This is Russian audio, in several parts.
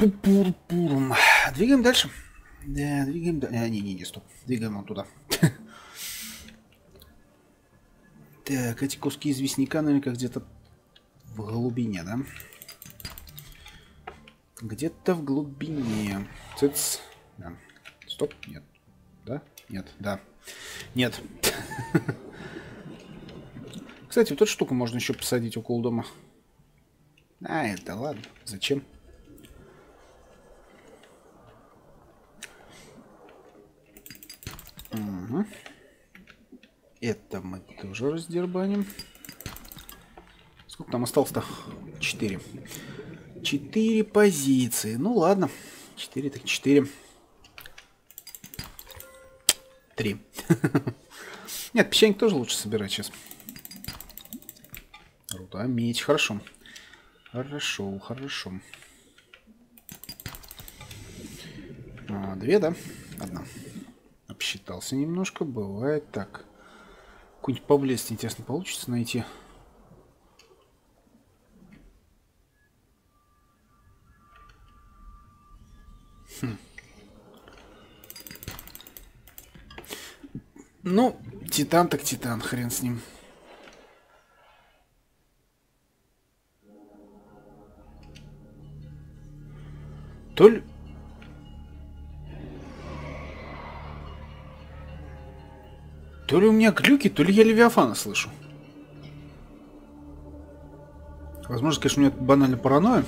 Пу-пу-пурум. Двигаем дальше. Да, двигаем дальше. Не, стоп. Двигаем вон туда. Так, эти куски известняка, наверное, где-то в глубине, да? Где-то в глубине. Цыц. Да. Стоп. Нет. Да? Нет. Да. Нет. Кстати, вот эту штуку можно еще посадить около дома. А, это ладно. Зачем? Угу. Это мы тоже раздербаним. Сколько там осталось-то? 4. 4 позиции. Ну ладно. 4 так 4. 3. Нет, песчаник тоже лучше собирать сейчас. Руда, медь. Хорошо. Хорошо, хорошо. 2, да? 1. Обсчитался немножко. Бывает так. Какой-нибудь поблизости, интересно, получится найти. Ну, титан так титан, хрен с ним. То ли... То ли у меня глюки, то ли я Левиафана слышу. Возможно, конечно, у меня банально паранойя.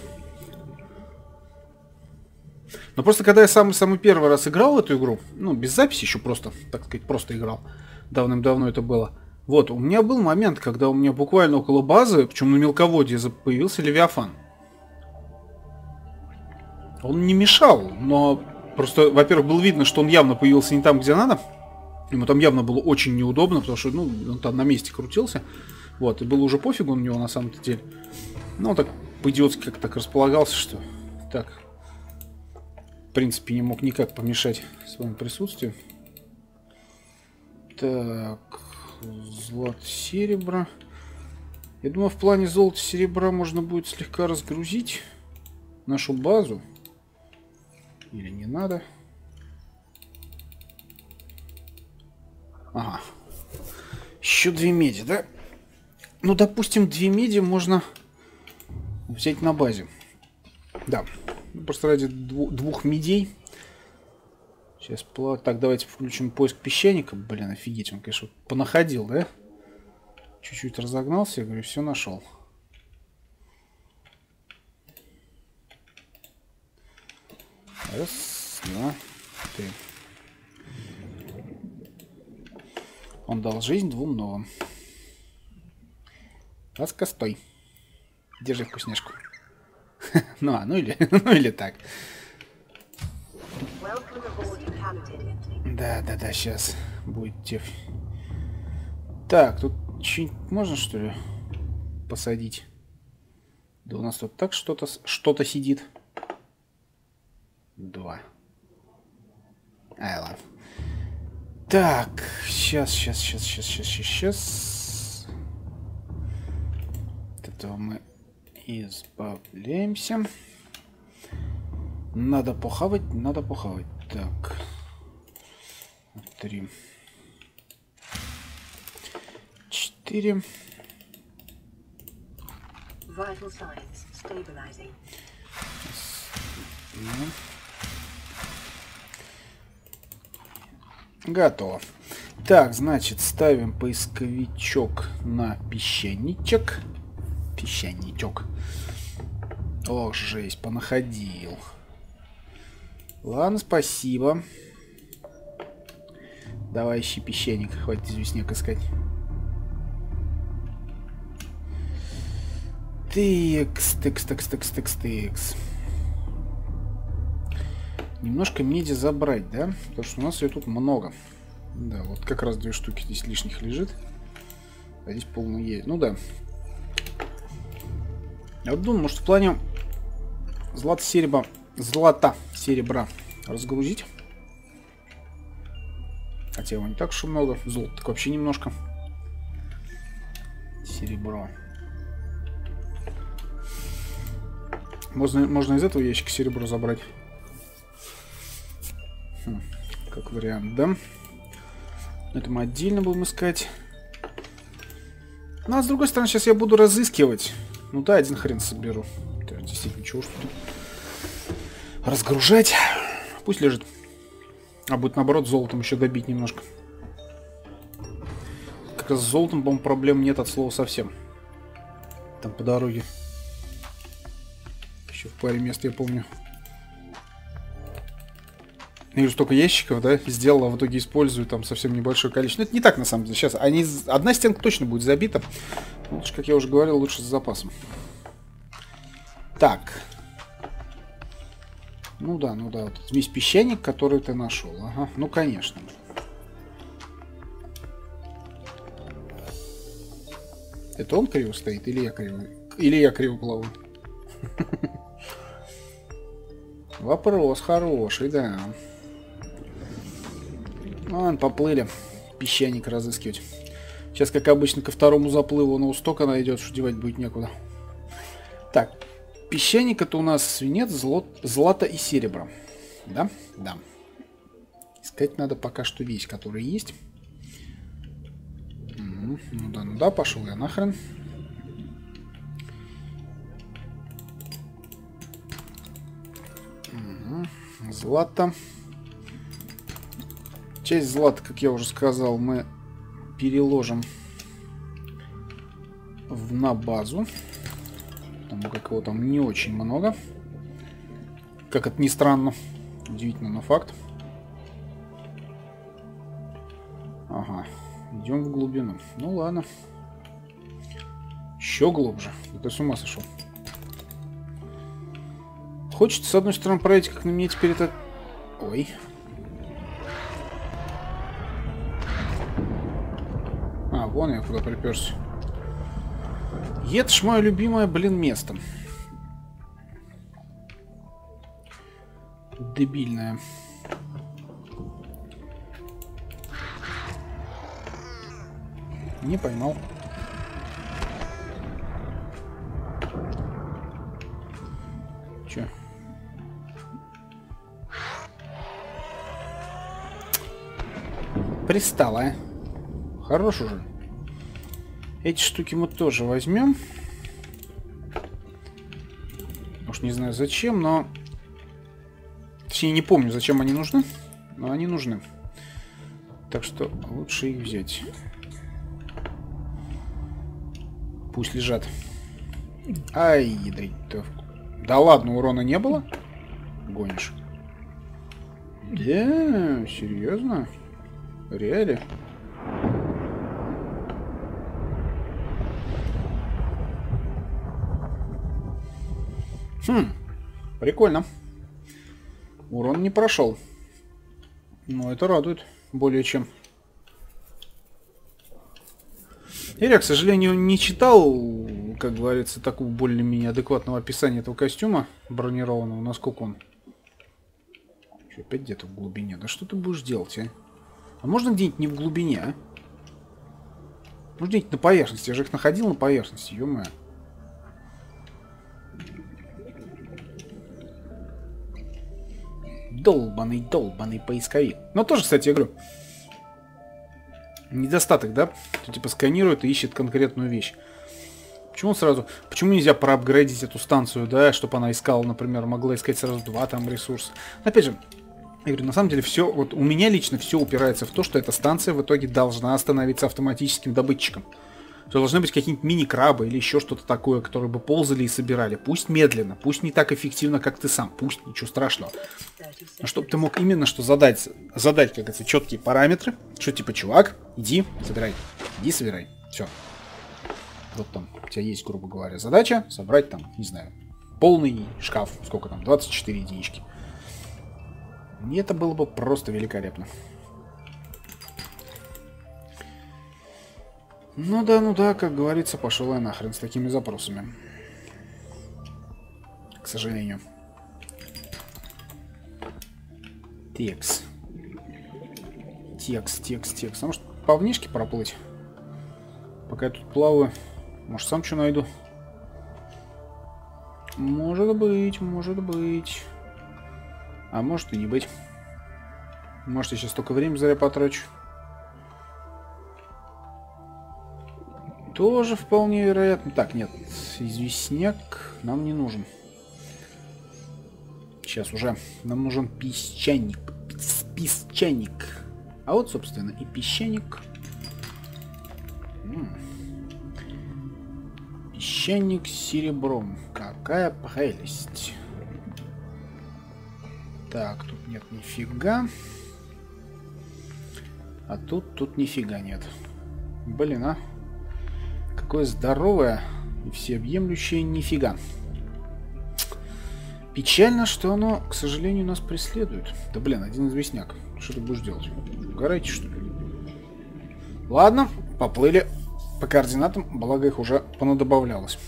Но просто когда я самый первый раз играл в эту игру, ну, без записи еще просто, так сказать, просто играл. Давным-давно это было. Вот, у меня был момент, когда у меня буквально около базы, причем на мелководье, появился Левиафан. Он не мешал, но просто, во-первых, было видно, что он явно появился не там, где надо. Ему там явно было очень неудобно, потому что, ну, он там на месте крутился. Вот, и было уже пофигу на него на самом-то деле. Ну, он так по-идиотски как-то так располагался, что так, в принципе, не мог никак помешать своему присутствию. Так, злато, серебро. Я думаю, в плане золота, серебра можно будет слегка разгрузить нашу базу. Или не надо? Ага. Еще 2 меди, да? Ну, допустим, 2 меди можно взять на базе. Да. Просто ради 2 медей. Сейчас так, давайте включим поиск песчаника. Блин, офигеть, он, конечно, понаходил, да? Чуть-чуть разогнался, я говорю, все нашел. Раз, 2, 3. Он дал жизнь 2 новым. Ласка, стой. Держи вкусняшку. Ну или так. Да, сейчас будет теф. Так, тут что-нибудь можно, что ли, посадить? Да у нас тут так что-то сидит. 2. Ай, ладно. Так, сейчас. От этого мы избавляемся. Надо похавать. Так. 3. 4. Готово. Так, значит, ставим поисковичок на песчаничек. Песчаничок. Ох, жесть, понаходил. Ладно, спасибо. Давай ищи песчаник. Хватит известняк искать. Текс. Немножко меди забрать, да? Потому что у нас ее тут много. Да, вот как раз 2 штуки здесь лишних лежит. А здесь полный есть. Ну да. Я вот думаю, может, в плане злата, серебра разгрузить. Хотя его не так уж и много. Золота так вообще немножко. Серебро. Можно из этого ящика серебро забрать. Как вариант, да? Это мы отдельно будем искать. Ну, а с другой стороны, сейчас я буду разыскивать. Ну да, один хрен соберу. Это действительно, чего ж тут разгружать. Пусть лежит. А будет, наоборот, золотом еще добить немножко. Как раз с золотом, по-моему, проблем нет от слова совсем. Там по дороге. Еще в паре мест, я помню. Я вижу, столько ящиков, да, сделала, а в итоге использую там совсем небольшое количество. Но это не так, на самом деле. Сейчас одна стенка точно будет забита. Ну, лучше, как я уже говорил, лучше с запасом. Так. Ну да, вот весь песчаник, который ты нашел. Ага, ну конечно. Это он криво стоит, или я криво плаваю? Вопрос хороший, да. Ладно, поплыли песчаник разыскивать. Сейчас, как обычно, ко второму заплыву на устока найдет, что девать будет некуда. Так, песчаник это у нас свинец, злато и серебро. Да? Да. Искать надо пока что весь, который есть. Ну да, пошел я нахрен. Злато. Часть злата, как я уже сказал, мы переложим на базу. Потому как его там не очень много. Как это ни странно. Удивительно, но факт. Ага. Идем в глубину. Ну ладно. Еще глубже. Да ты с ума сошел. Хочется, с одной стороны, проверить, как на мне теперь это... Ой. А, вон я куда приперся. Это ж мое любимое, блин, место. Дебильное. Не поймал. Че? Пристала, а? Хорош уже. Эти штуки мы тоже возьмем. Уж не знаю зачем, но... Точнее, не помню, зачем они нужны. Но они нужны. Так что лучше их взять. Пусть лежат. Ай, да ладно, урона не было? Гонишь. Да, серьезно? Реально? Прикольно. Урон не прошел. Но это радует более чем. Я, к сожалению, не читал, как говорится, такого более-менее адекватного описания этого костюма бронированного. Насколько он... Что, опять где-то в глубине? Да что ты будешь делать, а? А можно где-нибудь не в глубине, а? Может, где-нибудь на поверхности? Я же их находил на поверхности, ё-моё. Долбаный поисковик. Но тоже, кстати, я говорю, недостаток, да? Что типа сканирует и ищет конкретную вещь. Почему сразу? Почему нельзя проапгрейдить эту станцию, да, чтобы она искала, например, могла искать сразу 2 там ресурса? Опять же, я говорю, на самом деле все, вот у меня лично все упирается в то, что эта станция в итоге должна становиться автоматическим добытчиком. Что должны быть какие-нибудь мини-крабы или еще что-то такое, которые бы ползали и собирали. Пусть медленно, пусть не так эффективно, как ты сам, пусть ничего страшного. Но чтобы ты мог именно что задать, как говорится, четкие параметры, что типа, чувак, иди, собирай, иди, собирай, все. Вот там у тебя есть, грубо говоря, задача собрать там, не знаю, полный шкаф, сколько там, 24 единички. И это было бы просто великолепно. Ну да, как говорится, пошел я нахрен с такими запросами. К сожалению. Текс. А может по внешке проплыть? Пока я тут плаваю. Может сам что найду? Может быть, может быть. А может и не быть. Может, я сейчас только время зря потрачу. Тоже вполне вероятно. Так, нет, известняк нам не нужен. Сейчас уже. Нам нужен песчаник. Песчаник. А вот, собственно, и песчаник. Песчаник с серебром. Какая прелесть. Так, тут нет нифига. А тут нифига нет. Блин, а. Какое здоровое и всеобъемлющее нифига. Печально, что оно, к сожалению, нас преследует. Да блин, один известняк. Что ты будешь делать? Угораете, что ли? Ладно, поплыли по координатам, благо их уже понадобавлялось.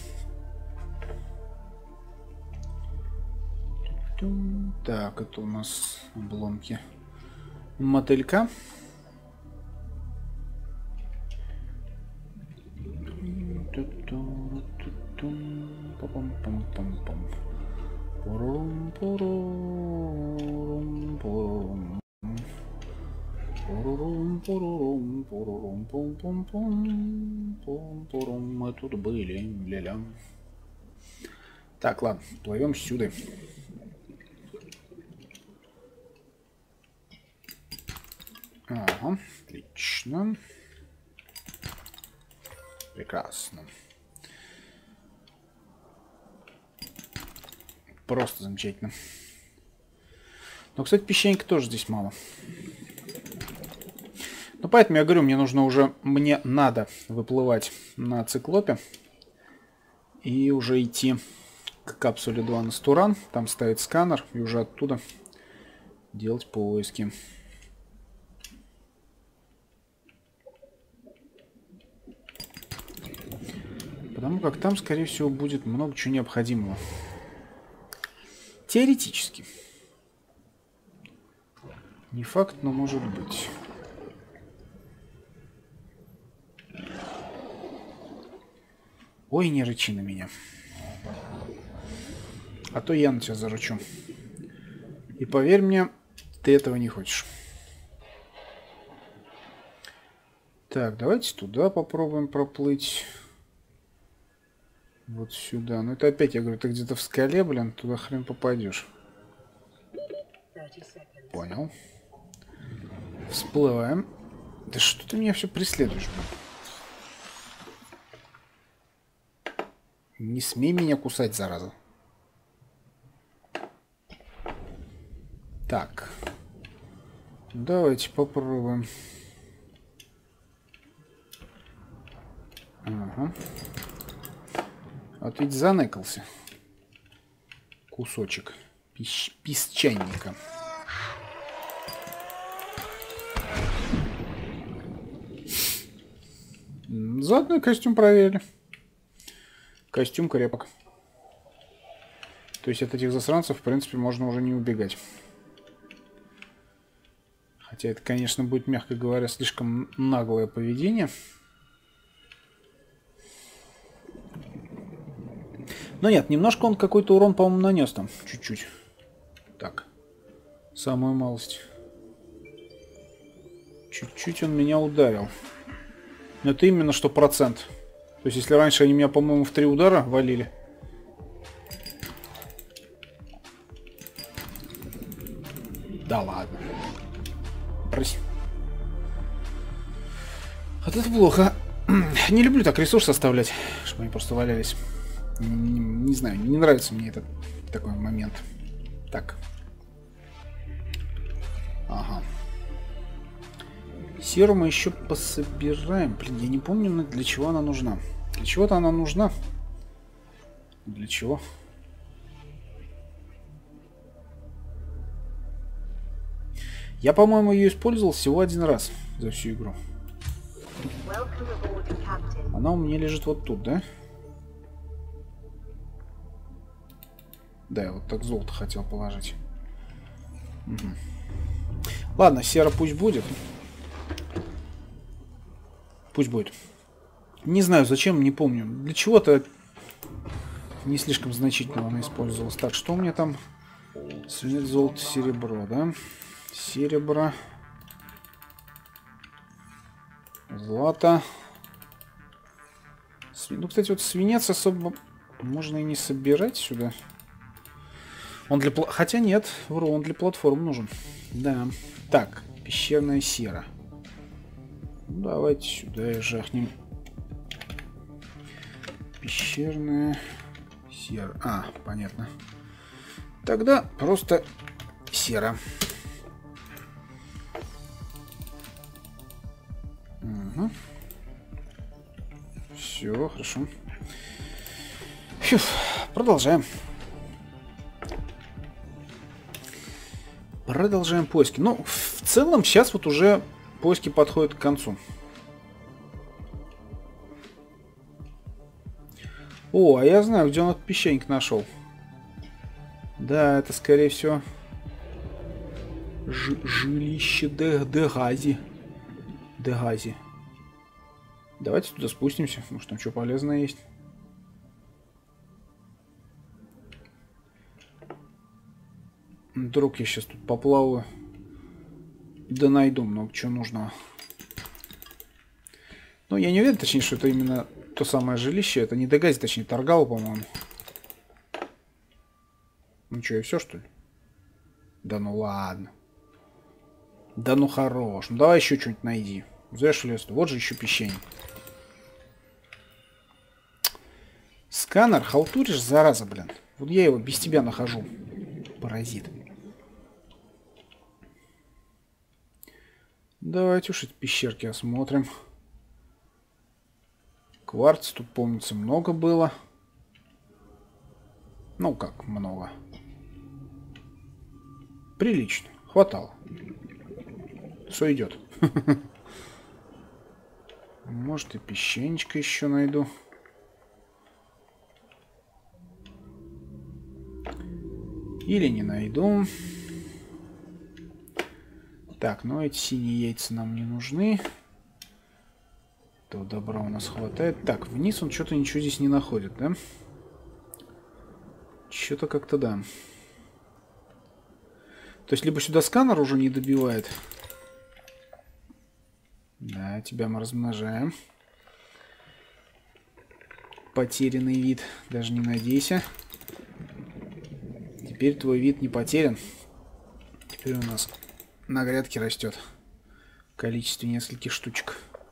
Так, это у нас обломки мотылька. Мы тут были, ля-ля. Так, ладно, плывем сюда. Ага, отлично. Прекрасно. Просто замечательно. Но, кстати, песчаника тоже здесь мало. Ну, поэтому я говорю, мне надо выплывать на циклопе и уже идти к капсуле 2 на Стуран. Там ставить сканер и уже оттуда делать поиски. Потому как там, скорее всего, будет много чего необходимого. Теоретически. Не факт, но может быть. Ой, не рычи на меня. А то я на тебя зарычу. И поверь мне, ты этого не хочешь. Так, давайте туда попробуем проплыть. Вот сюда. Ну это опять, я говорю, ты где-то в скале, блин, туда хрен попадешь. Понял. Всплываем. Да что ты меня все преследуешь, блин? Не смей меня кусать, зараза. Так. Давайте попробуем. Ага. Вот ведь заныкался. Кусочек песчаника. Заодно и костюм проверили. Костюм крепок. То есть от этих засранцев, в принципе, можно уже не убегать. Хотя это, конечно, будет, мягко говоря, слишком наглое поведение. Но нет, немножко он какой-то урон, по-моему, нанес там. Чуть-чуть. Так. Самую малость. Чуть-чуть он меня ударил. Но это именно что процент. То есть, если раньше они меня, по-моему, в 3 удара валили. Да ладно. Брось. Вот это плохо. Не люблю так ресурсы оставлять, чтобы они просто валялись. Не знаю, не нравится мне этот такой момент. Так. Ага. Серу мы еще пособираем. Блин, я не помню, для чего она нужна. Для чего-то она нужна. Для чего? Я, по-моему, ее использовал всего 1 раз за всю игру. Она у меня лежит вот тут, да? Да, я вот так золото хотел положить. Угу. Ладно, сера пусть будет. Пусть будет. Не знаю, зачем, не помню. Для чего-то не слишком значительно она использовалась. Так, что у меня там? Свинец, золото, серебро, да? Серебро. Злато. Ну, кстати, вот свинец особо можно и не собирать сюда. Он для... Хотя нет, вру, он для платформ нужен. Да. Так, пещерная сера. Ну, давайте сюда и жахнем. Пещерная сера. А, понятно. Тогда просто сера. Угу. Все, хорошо. Фью, продолжаем. Продолжаем поиски. Ну, в целом, сейчас вот уже поиски подходят к концу. О, а я знаю, где он этот песчаник нашел. Да, это, скорее всего, жилище Дегази. Дегази. Давайте туда спустимся. Может, там что полезное есть. Вдруг я сейчас тут поплаваю. Да найду много чего нужного. Ну, я не уверен, точнее, что это именно то самое жилище. Это не Дегази, точнее, Таргал, по-моему. Ну что, и все, что ли? Да ну ладно. Да ну хорош. Ну давай еще что-нибудь найди. Зря что ли? Вот же еще песчаник. Сканер, халтуришь, зараза, блин. Вот я его без тебя нахожу. Паразит. Давайте уж эти пещерки осмотрим. Кварц тут, помнится, много было. Ну, как много. Прилично. Хватало. Все идет. Может, и песчаничка еще найду. Или не найду. Так, ну эти синие яйца нам не нужны. Этого добра у нас хватает. Так, вниз он что-то ничего здесь не находит, да? Что-то как-то да. То есть либо сюда сканер уже не добивает. Да, тебя мы размножаем. Потерянный вид. Даже не надейся. Теперь твой вид не потерян. Теперь у нас на грядке растет в количестве нескольких штучек.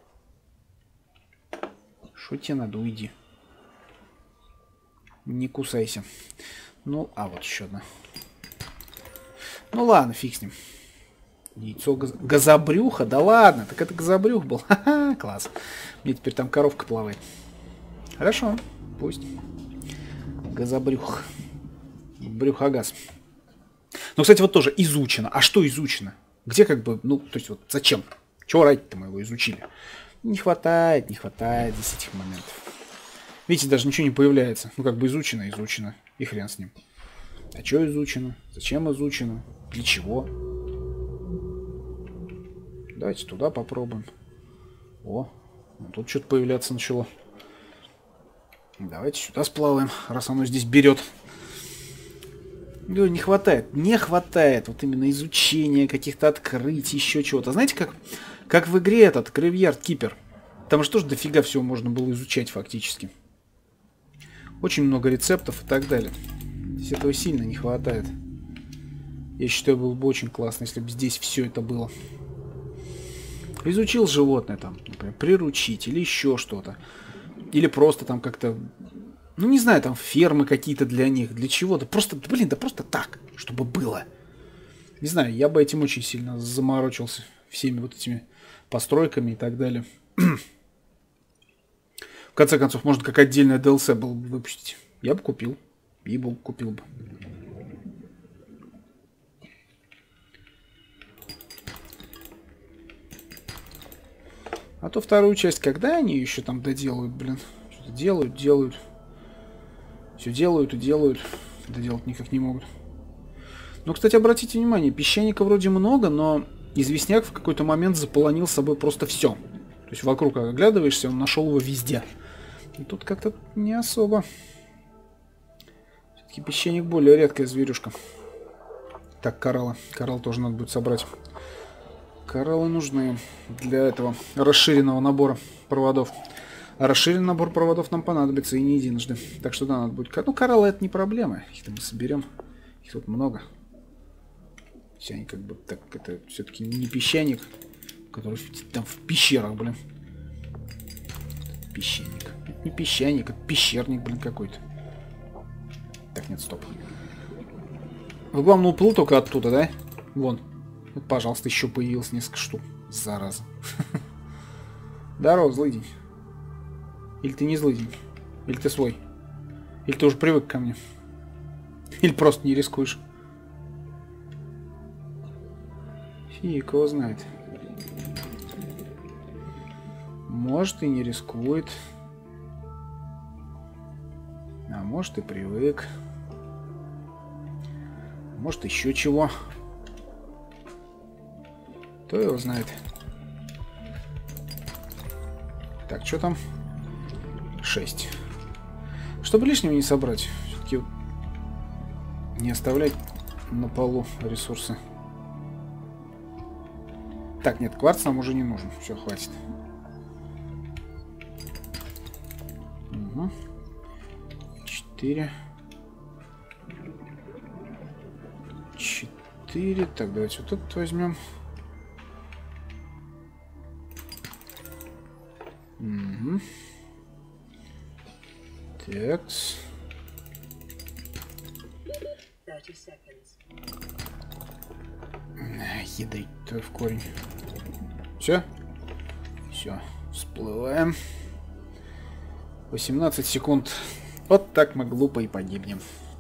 Что тебе надо? Уйди. Не кусайся. Ну, а вот еще одна. Ну ладно, фиг с ним. Яйцо газобрюха? Да ладно, так это газобрюх был. Ха-ха, класс. Мне теперь там коровка плавает. Хорошо, пусть. Газобрюх. Брюхогаз. Ну, кстати, вот тоже изучено. А что изучено? Где как бы, ну, то есть вот зачем? Чего ради-то мы его изучили? Не хватает здесь этих моментов. Видите, даже ничего не появляется. Ну, как бы изучено. И хрен с ним. А что изучено? Зачем изучено? Для чего? Давайте туда попробуем. О, ну, тут что-то появляться начало. Давайте сюда сплаваем, раз оно здесь берет. Не хватает. Не хватает вот именно изучения, каких-то открытий, еще чего-то. Знаете, как в игре этот Graveyard Keeper. Там же тоже дофига всего можно было изучать фактически. Очень много рецептов и так далее. Здесь этого сильно не хватает. Я считаю, было бы очень классно, если бы здесь все это было. Изучил животное там, например, приручить или еще что-то. Или просто там как-то... Ну, не знаю, там фермы какие-то для них, для чего-то. Просто, блин, да просто так, чтобы было. Не знаю, я бы этим очень сильно заморочился. Всеми вот этими постройками и так далее. В конце концов, можно как отдельное DLC было бы выпустить. Я бы купил. Ей-богу, купил бы. А то вторую часть, когда они еще там доделают, блин? Что-то делают. Все делают и делают. Доделать никак не могут. Ну, кстати, обратите внимание, песчаника вроде много, но известняк в какой-то момент заполонил с собой просто все. То есть вокруг оглядываешься, он нашел его везде. И тут как-то не особо. Все-таки песчаник более редкая зверюшка. Так, кораллы. Коралл тоже надо будет собрать. Кораллы нужны для этого расширенного набора проводов. А расширенный набор проводов нам понадобится и не единожды. Так что да, надо будет... Ну, кораллы это не проблема. Их-то мы соберем. Их тут много. Все они как бы так... Это все-таки не песчаник, который там в пещерах, блин. Песчаник. Это не песчаник, это пещерник, блин, какой-то. Так, нет, стоп. Вы, главное, уплыл только оттуда, да? Вон. Вот, пожалуйста, еще появилось несколько штук. Зараза. Здорово, злый день. Или ты не злый день? Или ты свой? Или ты уже привык ко мне? Или просто не рискуешь? Фиг его знает. Может и не рискует. А может и привык. Может еще чего. Кто его знает. Так, что там? 6. Чтобы лишнего не собрать. Все-таки не оставлять на полу ресурсы. Так, нет, кварц нам уже не нужен. Все, хватит. Угу. 4. 4. Так, давайте вот этот возьмем. Угу. Такс. Ядрить твой в корень. Все? Все. Всплываем. 18 секунд. Вот так мы глупо и погибнем.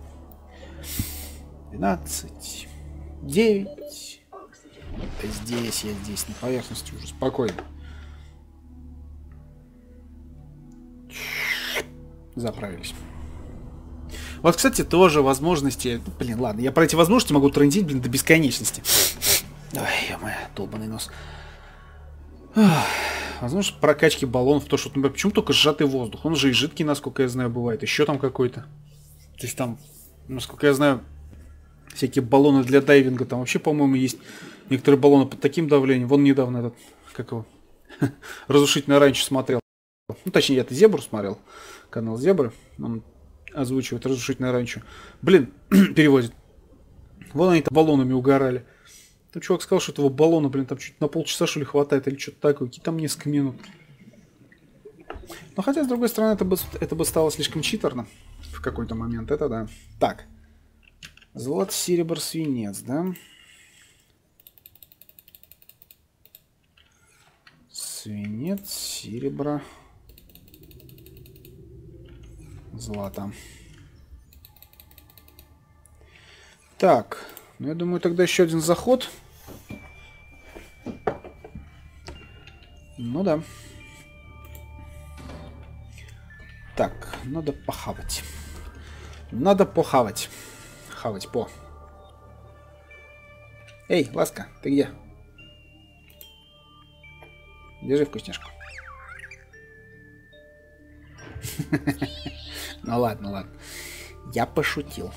12. 9. Здесь, я здесь, на поверхности уже спокойно. Заправились. Вот, кстати, тоже возможности... Блин, ладно, я про эти возможности могу трындить, блин, до бесконечности. Ой, ё-моё, долбаный нос. Возможность прокачки баллонов. То, что, например, почему только сжатый воздух? Он же и жидкий, насколько я знаю, бывает. Еще там какой-то. То есть там, насколько я знаю, всякие баллоны для дайвинга. Там вообще, по-моему, есть некоторые баллоны под таким давлением. Вон недавно этот, как его, разрушительное раньше смотрел. Ну, точнее, я-то Зебру смотрел. Канал Зебры. Он озвучивает разрушительное ранчо. Блин, переводит. Вон они там баллонами угорали. Там чувак сказал, что этого баллона, блин, там чуть на полчаса, что ли, хватает, или что-то такое. Какие там несколько минут. Но хотя, с другой стороны, это бы стало слишком читерно в какой-то момент. Это да. Так. Золото, серебро, свинец, да? Свинец, серебро, злато. Так, ну я думаю, тогда еще один заход. Ну да. Так, надо похавать. Надо похавать. Хавать по. Эй, Ласка, ты где? Держи вкусняшку. Ну ладно, ладно. Я пошутил.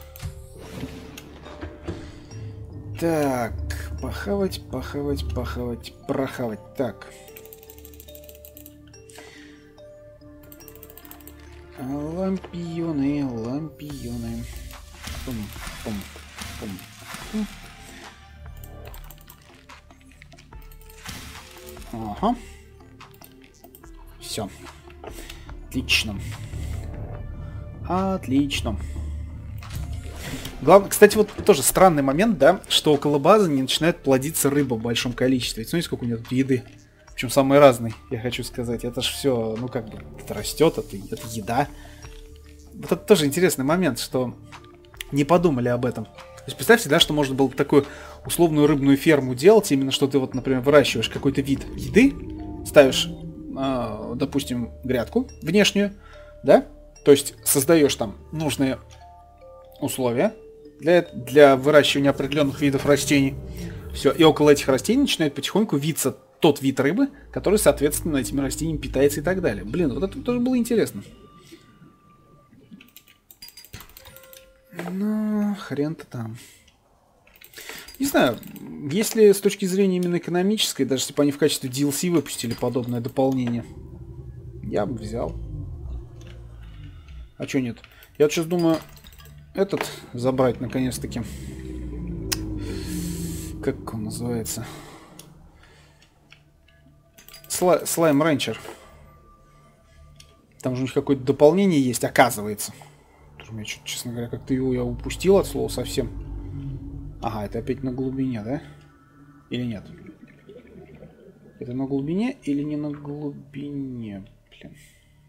Так, похавать, похавать, похавать, прохавать. Так. Лампионы, лампионы. Пум, пум, пум, пум. Ага. Все. Отлично. Отлично. Главное, кстати, вот тоже странный момент, да, что около базы не начинает плодиться рыба в большом количестве. Ведь смотрите, сколько у нее тут еды. Причем самой разной, я хочу сказать. Это ж все, ну как бы, это растет, это еда. Вот это тоже интересный момент, что не подумали об этом. То есть представьте, да, что можно было бы такую условную рыбную ферму делать, именно что ты вот, например, выращиваешь какой-то вид еды, ставишь, допустим, грядку внешнюю, да, то есть создаешь там нужные условия для выращивания определенных видов растений. Все, и около этих растений начинает потихоньку виться тот вид рыбы, который, соответственно, этими растениями питается и так далее. Блин, вот это тоже было интересно. Ну, хрен-то там. Не знаю, если с точки зрения именно экономической, даже если бы они в качестве DLC выпустили подобное дополнение, я бы взял. А чё нет? Я вот сейчас думаю, этот забрать наконец-таки. Как он называется? Слайм Ренчер. Там же у них какое-то дополнение есть, оказывается. Я, честно говоря, как-то его я упустил от слова совсем. Ага, это опять на глубине, да? Или нет? Это на глубине или не на глубине? Блин.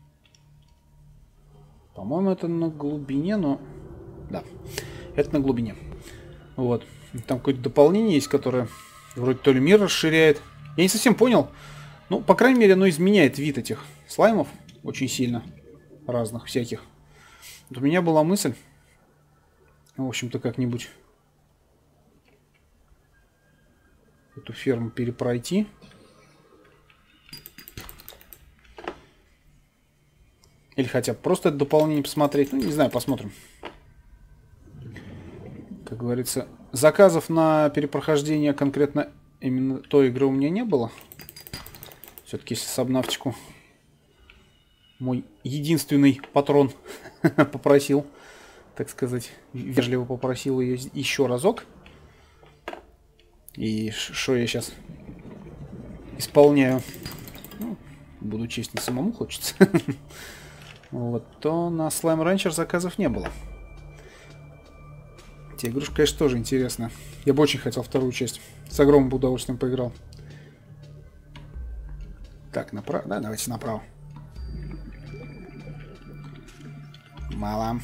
По-моему, это на глубине, но... Да, это на глубине. Вот. Там какое-то дополнение есть, которое вроде то ли мир расширяет. Я не совсем понял. Ну, по крайней мере, оно изменяет вид этих слаймов очень сильно. Разных, всяких. Вот у меня была мысль, в общем-то, как-нибудь эту ферму перепройти. Или хотя бы просто это дополнение посмотреть. Ну, не знаю, посмотрим. Как говорится, заказов на перепрохождение конкретно именно той игры у меня не было. Все-таки если Сабнавтику мой единственный патрон попросил, так сказать, вежливо попросил ее еще разок. И что я сейчас исполняю, ну, буду честен, самому хочется. Вот, то на Slime Rancher заказов не было. Эта игрушка, конечно, тоже интересная. Я бы очень хотел вторую часть. С огромным удовольствием поиграл. Так, направо. Да, давайте направо. Мало.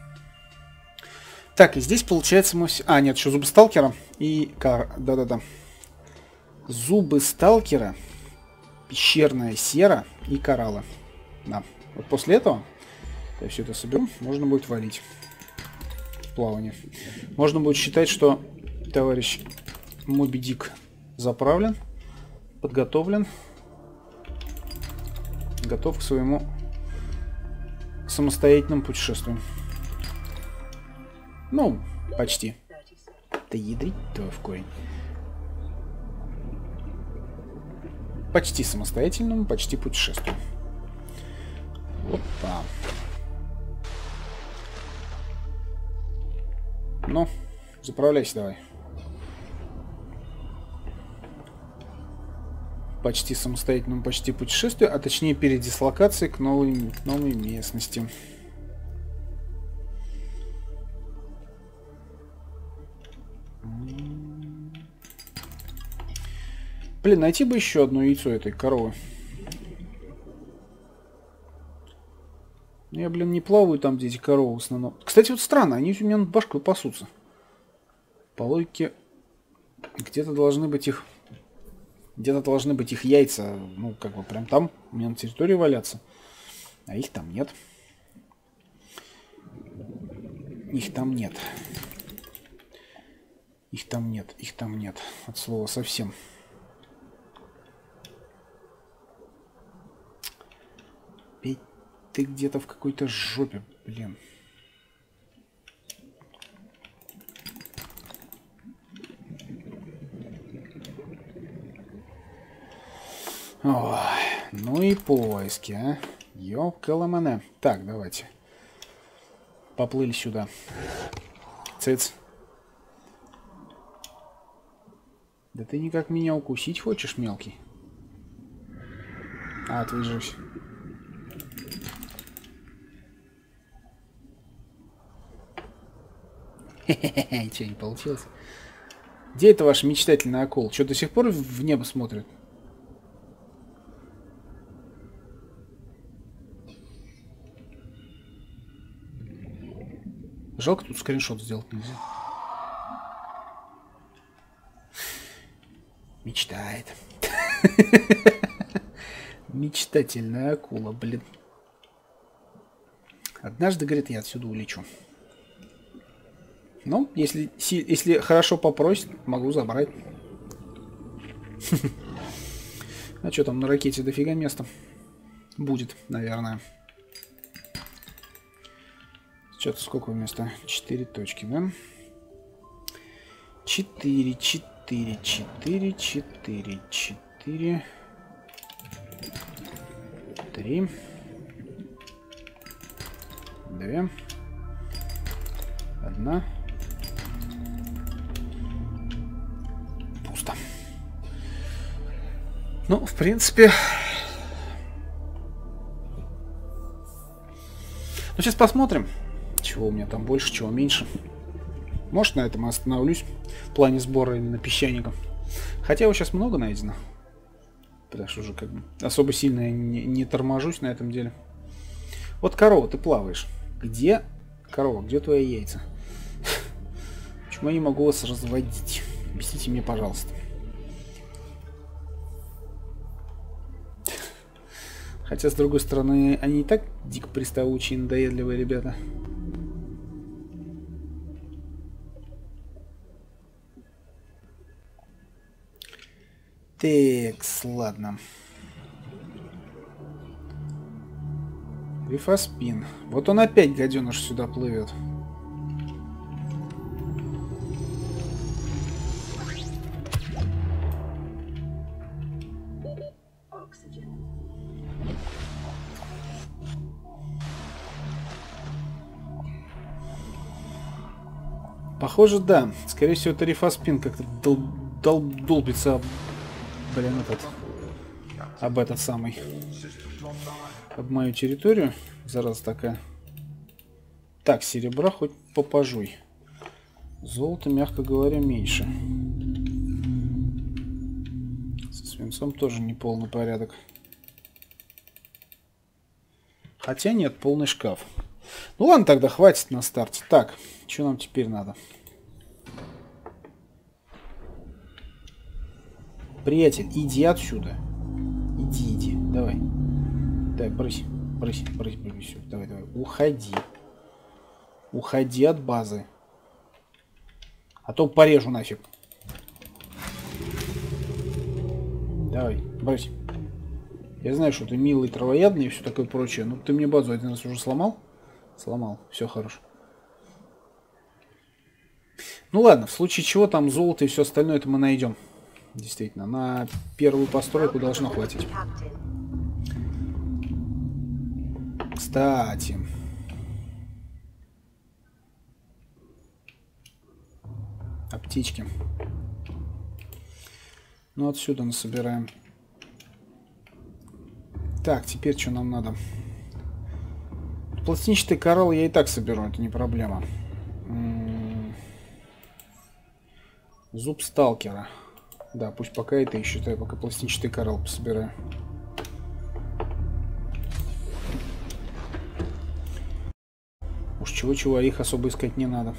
Так, и здесь получается мы... А, нет, еще зубы сталкера и... Да-да-да. Зубы сталкера, пещерная сера и кораллы. Да. Вот после этого, я все это соберу, можно будет валить в плавание. Можно будет считать, что товарищ Моби Дик заправлен, подготовлен, готов к своему самостоятельному путешествию. Ну, почти. Да ядрить-то в корень. Почти самостоятельному, почти путешествию. Опа. Ну, заправляйся давай. Почти самостоятельному, почти путешествию, а точнее передислокации к новой местности. Блин, найти бы еще одно яйцо этой коровы. Я, блин, не плаваю там, где эти коровы в основном. Кстати, вот странно, они у меня над башкой пасутся. По логике, где-то должны быть их... Где-то должны быть их яйца, ну, как бы прям там, у меня на территории валяться. А их там нет. Их там нет. Их там нет, их там нет. От слова совсем. Ведь ты где-то в какой-то жопе, блин. Ой, ну и поиски, а. Ёпкаламане. Так, давайте. Поплыли сюда. Цыц. Да ты никак меня укусить хочешь, мелкий? А, отвяжусь. Хе-хе-хе, что, не получилось? Где это ваш мечтательный акул? Что, до сих пор в небо смотрит? Жалко, тут скриншот сделать нельзя. Мечтает. Мечтательная акула, блин. Однажды, говорит, я отсюда улечу. Ну, если хорошо попросит, могу забрать. А что там на ракете дофига места? Будет, наверное. Что-то сколько вместо 4 точки, да? 4, 4, 4, 4, 4, 3, 2, 1. Пусто. Ну, в принципе... Ну, сейчас посмотрим, чего у меня там больше, чего меньше. Может, на этом и остановлюсь в плане сбора именно песчаника. Хотя его сейчас много найдено. Потому что уже как бы особо сильно я не торможусь на этом деле. Вот корова, ты плаваешь. Где корова? Где твои яйца? Почему я не могу вас разводить? Объясните мне, пожалуйста. Хотя, с другой стороны, они и так дико приставучие и надоедливые ребята. Текс, ладно. Рифаспин. Вот он опять, гаденыш, сюда плывет. Похоже, да. Скорее всего, это рифаспин как-то долбится, блин, об этот самый. Об мою территорию. Зараза такая. Так, серебра хоть попожуй. Золото, мягко говоря, меньше. Со свинцом тоже не полный порядок. Хотя нет, полный шкаф. Ну ладно, тогда хватит на старте. Так, что нам теперь надо? Приятель, иди отсюда. Иди. Давай. Давай, брысь. Все. Давай. Уходи. Уходи от базы. А то порежу нафиг. Давай, брысь. Я знаю, что ты милый, травоядный и все такое прочее. Но ты мне базу один раз уже сломал? Сломал. Все хорошо. Ну ладно, в случае чего там золото и все остальное это мы найдем. Действительно, на первую постройку должно хватить. Кстати. Аптечки. Ну, отсюда насобираем. Так, теперь что нам надо? Пластинчатый коралл я и так соберу, это не проблема. Зуб сталкера. Да, пусть пока это и считаю, пока пластинчатый коралл пособираю. Уж чего-чего, а их особо искать не надо.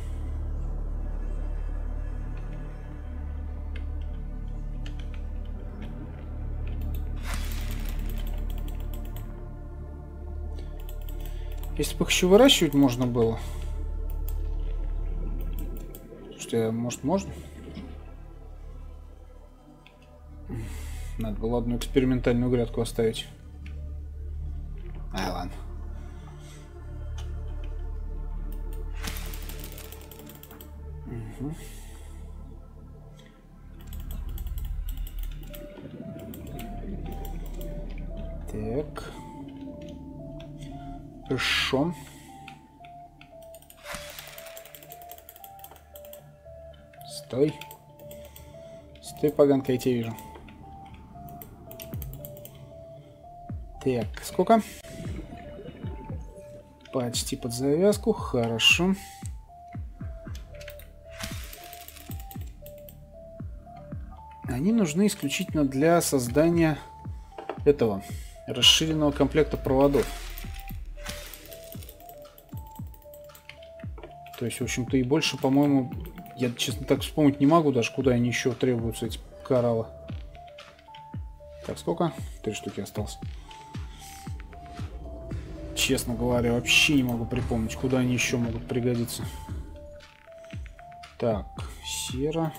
Если бы их еще выращивать можно было. Что, может, можно? Надо было одну экспериментальную грядку оставить. А, ладно. Угу. Так. Хорошо. Стой. Стой, поганка, я тебя вижу. Так, сколько? Почти под завязку. Хорошо. Они нужны исключительно для создания этого расширенного комплекта проводов. То есть, в общем-то, и больше, по-моему, я, честно, так вспомнить не могу даже, куда они еще требуются, эти кораллы. Так, сколько? 3 штуки осталось. Честно говоря, вообще не могу припомнить, куда они еще могут пригодиться. Так, сера.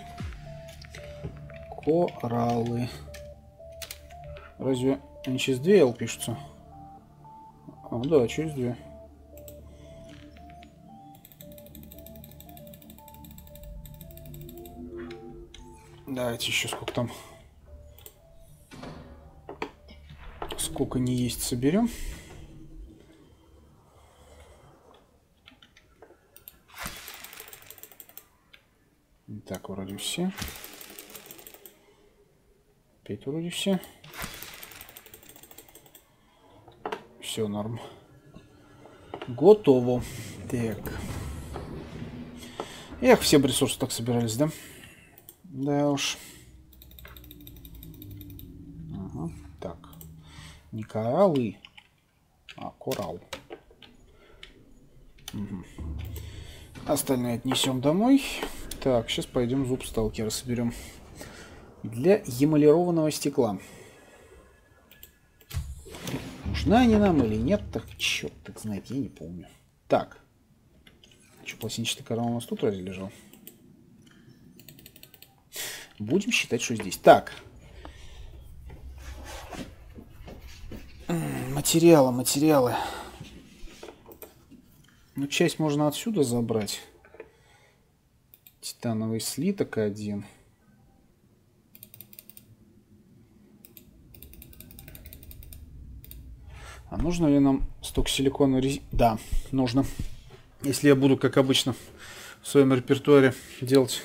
Кораллы. Разве они через 2 L пишутся? А, да, через 2. Давайте еще сколько там. Сколько не есть соберем. Так, вроде все. Опять вроде все. Все норм. Готово. Так. Эх, все бы ресурсы так собирались, да? Да уж. Ага. Так. Не кораллы, а коралл. Угу. Остальное отнесем домой. Так, сейчас пойдем зуб сталкера соберем. Для эмалированного стекла. Нужна они нам или нет, так черт так знает, я не помню. Так. Что, пластинчатый коралл у нас тут разве лежал? Будем считать, что здесь. Так. Материалы. Ну, часть можно отсюда забрать. Титановый слиток один. А нужно ли нам столько силиконовой резины? Да, нужно. Если я буду, как обычно, в своем репертуаре делать.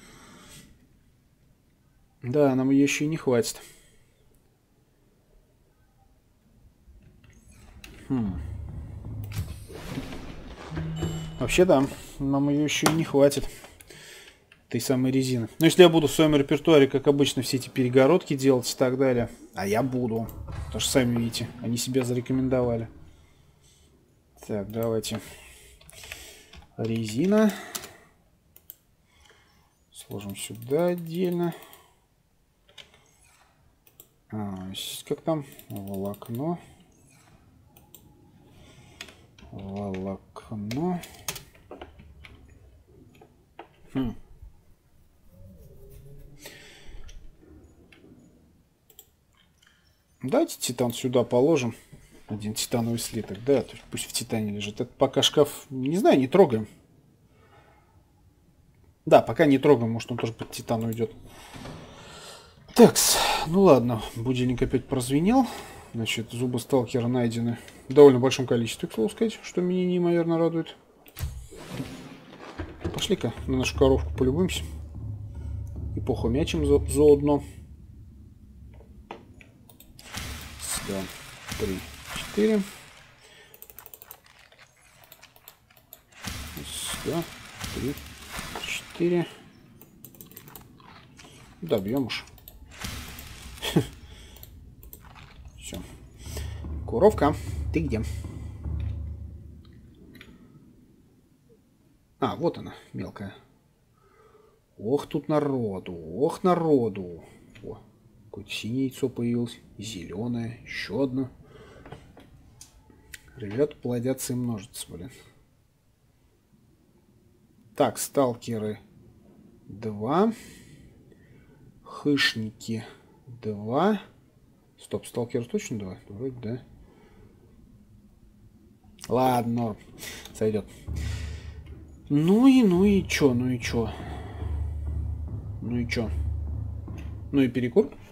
Да, нам ее еще и не хватит. Вообще, да, нам ее еще и не хватит. Той самой резины. Но если я буду в своем репертуаре, как обычно, все эти перегородки делать и так далее. А я буду. Потому что, сами видите, они себя зарекомендовали. Так, давайте. Резина. Сложим сюда отдельно. Как там? Волокно. Давайте титан сюда положим. Один титановый слиток, да, то есть пусть в титане лежит. Это пока шкаф, не знаю, не трогаем. Да, пока не трогаем, может он тоже под титан уйдет. Так, ну ладно, будильник опять прозвенел. Значит, зубы сталкера найдены в довольно большом количестве, к слову сказать, что меня неимоверно радует. Пошли-ка на нашу коровку полюбуемся. И похомячим заодно. 2, 3, 4. 2, 3, 4. Добьем уж. Все. Коровка, ты где? А, вот она, мелкая. Ох, тут народу. Ох, народу. О, какое-то синее яйцо появилось. Зеленое. Еще одно. Ребята плодятся и множатся, блин. Так, сталкеры 2. Хышники 2. Стоп, сталкер точно 2? Вроде да. Ладно, сойдет. Ну и чё? Ну и перекур.